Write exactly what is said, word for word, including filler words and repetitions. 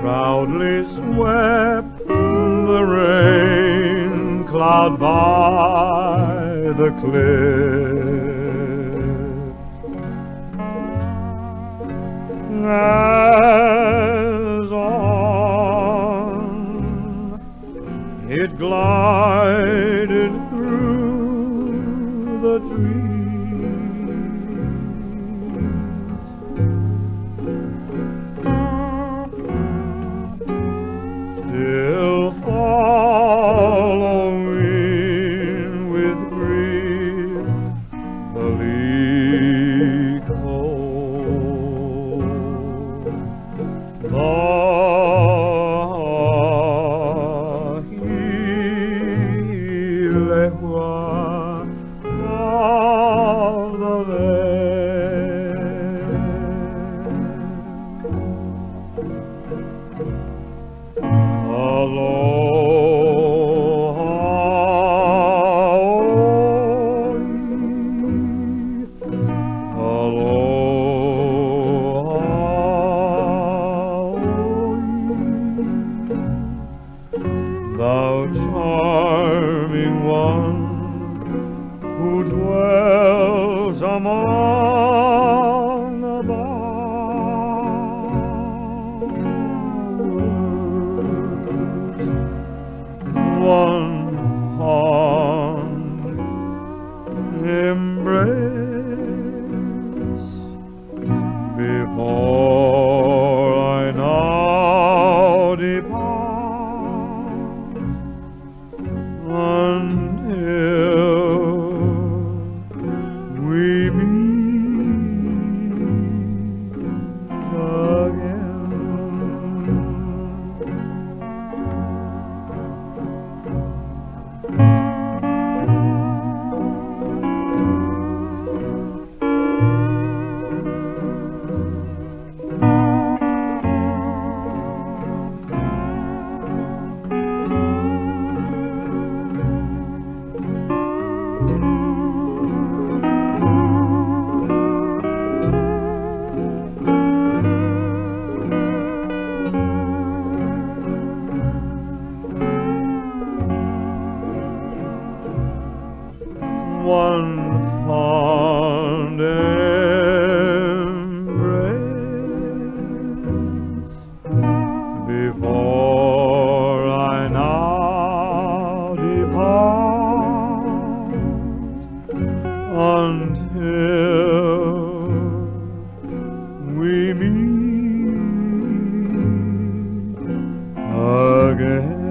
proudly swept the rain cloud by the cliff. As on it glided through the trees, still following with grief the leak hole. The hilehua of the land. Aloha, aloha, thou charming one who dwells among the bowers, one fond embrace before I now depart, until we meet again. One fond embrace before I now depart, until we meet again.